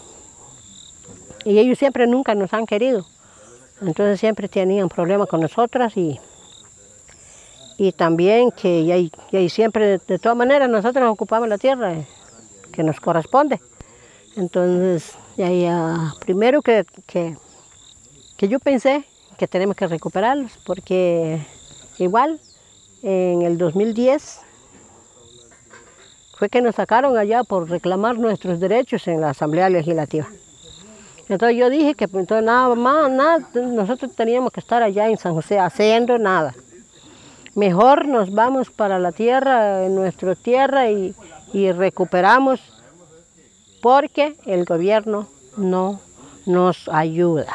y ellos siempre nunca nos han querido. Entonces siempre tenían problemas con nosotras y, y también que y, y siempre, de todas maneras, nosotros ocupamos la tierra que nos corresponde. Entonces, ya, ya, primero que, que, que yo pensé que tenemos que recuperarlos, porque igual en el dos mil diez fue que nos sacaron allá por reclamar nuestros derechos en la Asamblea Legislativa. Entonces yo dije que entonces nada más, nada, nosotros teníamos que estar allá en San José haciendo nada. Mejor nos vamos para la tierra, en nuestra tierra, y, y recuperamos, porque el gobierno no nos ayuda.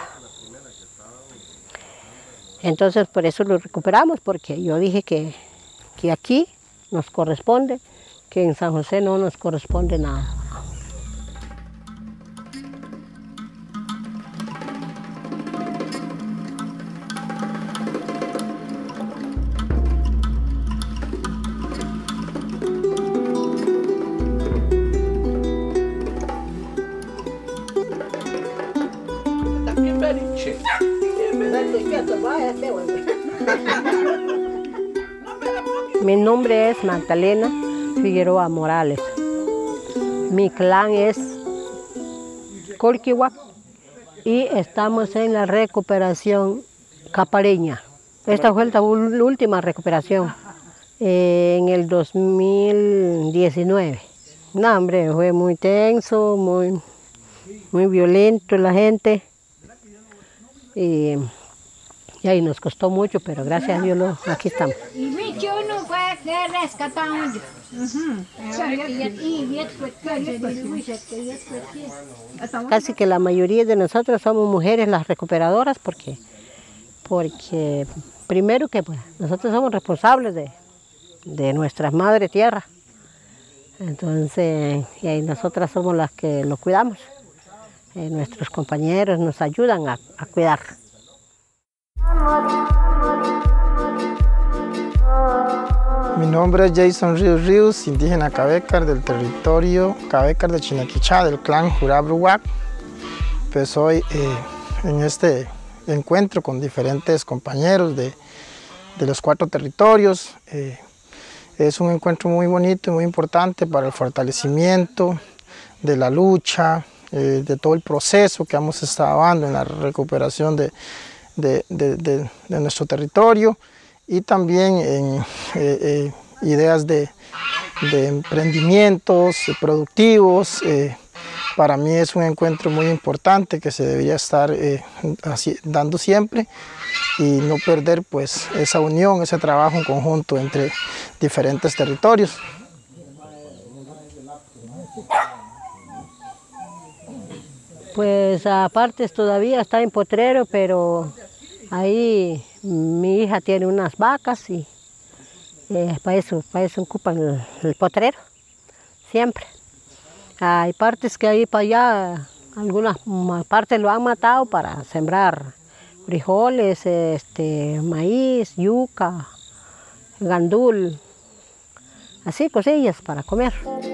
Entonces por eso lo recuperamos, porque yo dije que, que aquí nos corresponde, que en San José no nos corresponde nada. Mi nombre es Magdalena Figueroa Morales. Mi clan es Colquihuac y estamos en la recuperación capareña. Esta fue la última recuperación eh, en el dos mil diecinueve. No, hombre, fue muy tenso, muy, muy violento la gente. Y, y ahí nos costó mucho, pero gracias a Dios lo, aquí estamos. Casi que la mayoría de nosotros somos mujeres las recuperadoras, porque, porque primero que pues, nosotros somos responsables de, de nuestra madre tierra. Entonces, y ahí nosotras somos las que lo cuidamos. Eh, nuestros compañeros nos ayudan a, a cuidar. Mi nombre es Jason Ríos Ríos, indígena Cabecar del territorio Cabecar de Chinaquichá, del clan Jurabruac. Pues hoy eh, en este encuentro con diferentes compañeros de, de los cuatro territorios. Eh, es un encuentro muy bonito y muy importante para el fortalecimiento de la lucha, Eh, de todo el proceso que hemos estado dando en la recuperación de, de, de, de, de nuestro territorio, y también en eh, eh, ideas de, de emprendimientos productivos. Eh, para mí es un encuentro muy importante que se debería estar eh, así, dando siempre, y no perder pues esa unión, ese trabajo en conjunto entre diferentes territorios. Pues aparte todavía está en potrero, pero ahí mi hija tiene unas vacas y eh, para eso, para eso ocupan el, el potrero, siempre. Hay partes que ahí para allá, algunas partes lo han matado para sembrar frijoles, este, maíz, yuca, gandul, así cosillas para comer.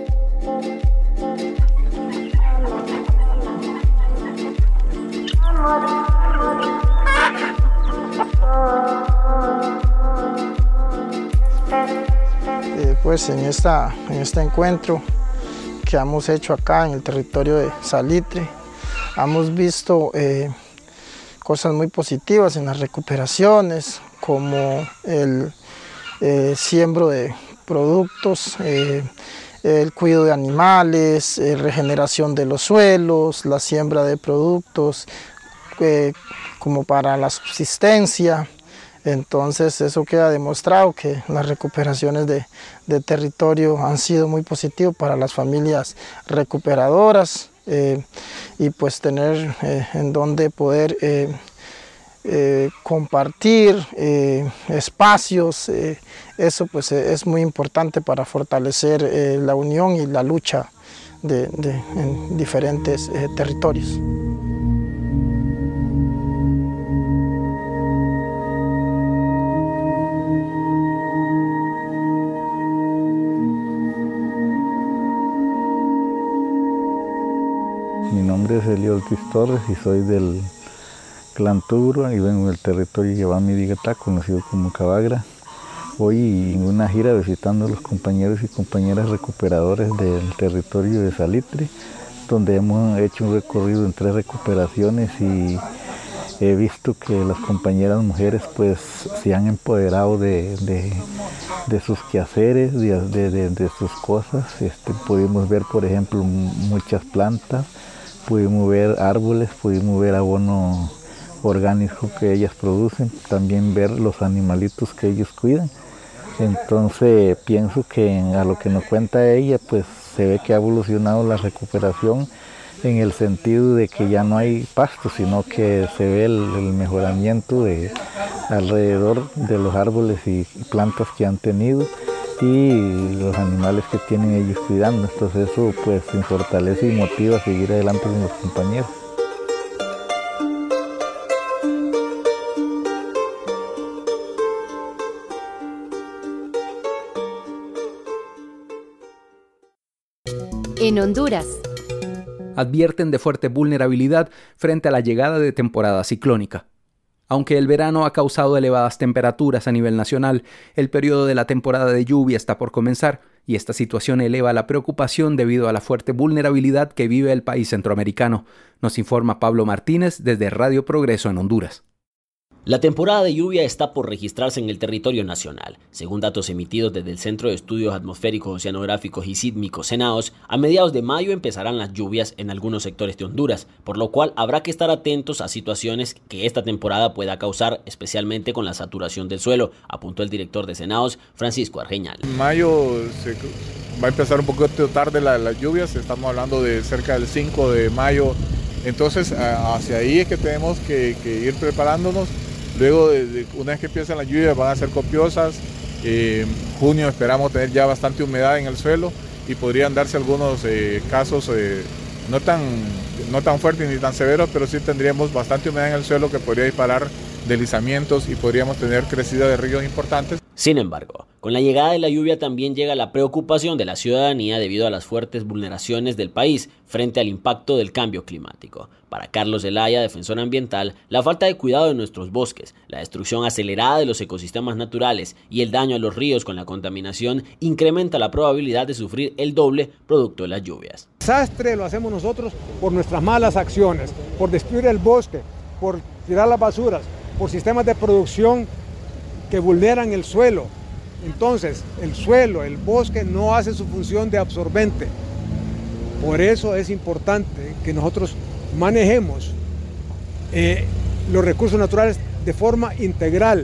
Eh, pues en, esta, en este encuentro que hemos hecho acá en el territorio de Salitre, hemos visto eh, cosas muy positivas en las recuperaciones, como el eh, siembro de productos, eh, el cuidado de animales, eh, regeneración de los suelos, la siembra de productos eh, como para la subsistencia. Entonces eso queda demostrado que las recuperaciones de, de territorio han sido muy positivas para las familias recuperadoras, eh, y pues tener eh, en donde poder eh, eh, compartir eh, espacios, eh, eso pues es muy importante para fortalecer eh, la unión y la lucha de, de, en diferentes eh, territorios. Mi nombre es Elio Ortiz Torres y soy del clan Tugurua y vengo del territorio Yabami Digatá, conocido como Cabagra. Hoy en una gira visitando a los compañeros y compañeras recuperadores del territorio de Salitre, donde hemos hecho un recorrido en tres recuperaciones y he visto que las compañeras mujeres pues se han empoderado de, de, de sus quehaceres, de, de, de sus cosas. Este, pudimos ver, por ejemplo, muchas plantas, pudimos ver árboles, pudimos ver abono orgánico que ellas producen, también ver los animalitos que ellos cuidan. Entonces pienso que a lo que nos cuenta ella, pues se ve que ha evolucionado la recuperación en el sentido de que ya no hay pasto, sino que se ve el, el mejoramiento de alrededor de los árboles y plantas que han tenido y los animales que tienen ellos cuidando. Entonces eso pues se fortalece y motiva a seguir adelante con los compañeros. En Honduras. Advierten de fuerte vulnerabilidad frente a la llegada de temporada ciclónica. Aunque el verano ha causado elevadas temperaturas a nivel nacional, el periodo de la temporada de lluvia está por comenzar y esta situación eleva la preocupación debido a la fuerte vulnerabilidad que vive el país centroamericano. Nos informa Pablo Martínez desde Radio Progreso en Honduras. La temporada de lluvia está por registrarse en el territorio nacional. Según datos emitidos desde el Centro de Estudios Atmosféricos, Oceanográficos y Sísmicos CENAOS, a mediados de mayo empezarán las lluvias en algunos sectores de Honduras, por lo cual habrá que estar atentos a situaciones que esta temporada pueda causar, especialmente con la saturación del suelo, apuntó el director de CENAOS, Francisco Argeñal. En mayo se va a empezar un poquito tarde la, las lluvias, estamos hablando de cerca del cinco de mayo, entonces hacia ahí es que tenemos que, que ir preparándonos. Luego, de, de, una vez que empiezan las lluvias, van a ser copiosas. En eh, junio esperamos tener ya bastante humedad en el suelo y podrían darse algunos eh, casos eh, no, tan, no tan fuertes ni tan severos, pero sí tendríamos bastante humedad en el suelo que podría disparar deslizamientos y podríamos tener crecida de ríos importantes. Sin embargo, con la llegada de la lluvia también llega la preocupación de la ciudadanía debido a las fuertes vulneraciones del país frente al impacto del cambio climático. Para Carlos Zelaya, defensor ambiental, la falta de cuidado de nuestros bosques, la destrucción acelerada de los ecosistemas naturales y el daño a los ríos con la contaminación incrementa la probabilidad de sufrir el doble producto de las lluvias. El desastre lo hacemos nosotros por nuestras malas acciones, por destruir el bosque, por tirar las basuras, por sistemas de producción que vulneran el suelo. Entonces, el suelo, el bosque no hace su función de absorbente. Por eso es importante que nosotros manejemos eh, los recursos naturales de forma integral.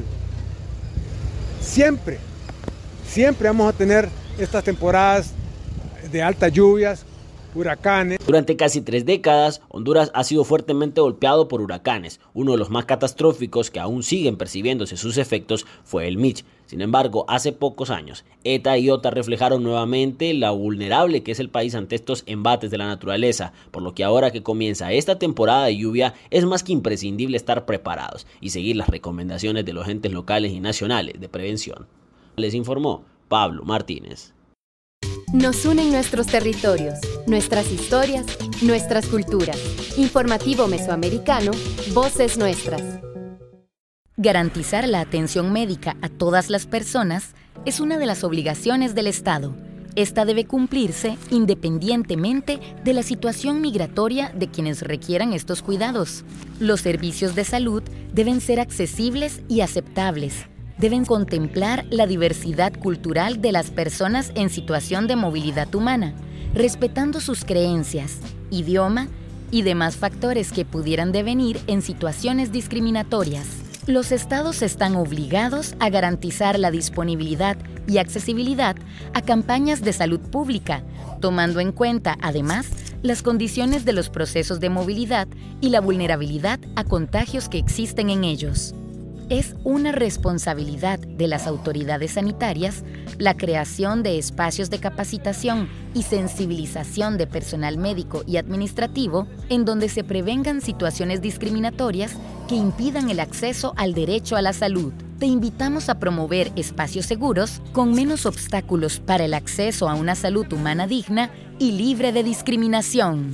Siempre, siempre vamos a tener estas temporadas de altas lluvias, huracanes. Durante casi tres décadas, Honduras ha sido fuertemente golpeado por huracanes. Uno de los más catastróficos que aún siguen percibiéndose sus efectos fue el Mitch. Sin embargo, hace pocos años, ETA y OTA reflejaron nuevamente la vulnerable que es el país ante estos embates de la naturaleza, por lo que ahora que comienza esta temporada de lluvia es más que imprescindible estar preparados y seguir las recomendaciones de los entes locales y nacionales de prevención. Les informó Pablo Martínez. Nos unen nuestros territorios, nuestras historias, nuestras culturas. Informativo Mesoamericano, Voces Nuestras. Garantizar la atención médica a todas las personas es una de las obligaciones del Estado. Esta debe cumplirse independientemente de la situación migratoria de quienes requieran estos cuidados. Los servicios de salud deben ser accesibles y aceptables. Deben contemplar la diversidad cultural de las personas en situación de movilidad humana, respetando sus creencias, idioma y demás factores que pudieran devenir en situaciones discriminatorias. Los estados están obligados a garantizar la disponibilidad y accesibilidad a campañas de salud pública, tomando en cuenta, además, las condiciones de los procesos de movilidad y la vulnerabilidad a contagios que existen en ellos. Es una responsabilidad de las autoridades sanitarias la creación de espacios de capacitación y sensibilización de personal médico y administrativo en donde se prevengan situaciones discriminatorias que impidan el acceso al derecho a la salud. Te invitamos a promover espacios seguros con menos obstáculos para el acceso a una salud humana digna y libre de discriminación.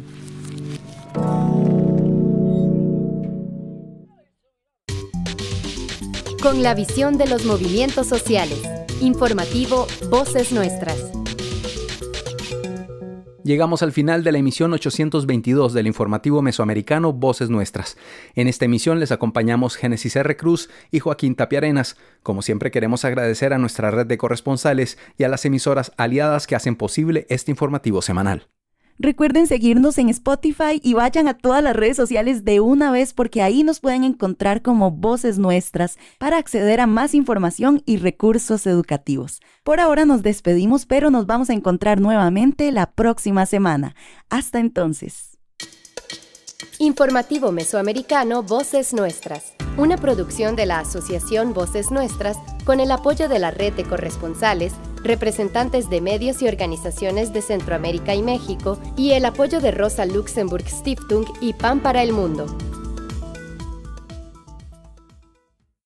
Con la visión de los movimientos sociales. Informativo Voces Nuestras. Llegamos al final de la emisión ochocientos veintidós del informativo mesoamericano Voces Nuestras. En esta emisión les acompañamos Génesis R. Cruz y Joaquín Tapia Arenas. Como siempre queremos agradecer a nuestra red de corresponsales y a las emisoras aliadas que hacen posible este informativo semanal. Recuerden seguirnos en Spotify y vayan a todas las redes sociales de una vez porque ahí nos pueden encontrar como Voces Nuestras para acceder a más información y recursos educativos. Por ahora nos despedimos, pero nos vamos a encontrar nuevamente la próxima semana. Hasta entonces. Informativo Mesoamericano Voces Nuestras, una producción de la Asociación Voces Nuestras con el apoyo de la red de corresponsales, representantes de medios y organizaciones de Centroamérica y México y el apoyo de Rosa Luxemburg Stiftung y Pan para el Mundo.